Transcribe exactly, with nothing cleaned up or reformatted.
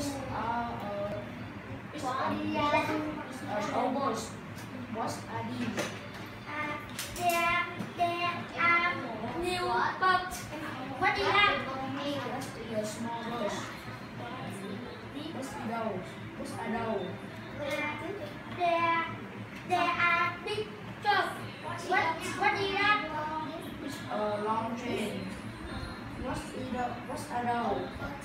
It's uh, uh it's uh, almost. What are these? Uh, there, there are new bugs. What is that? What's the small birds? What's the those? What's are those? There, there are big frogs. What, what is that? It's a long train. What's the what's are those?